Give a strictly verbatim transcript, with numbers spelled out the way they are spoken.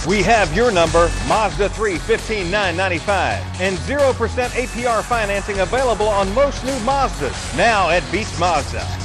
We have your number. Mazda three, fifteen thousand nine hundred ninety-five dollars and zero percent A P R financing available on most new Mazdas. Now at Beast Mazda.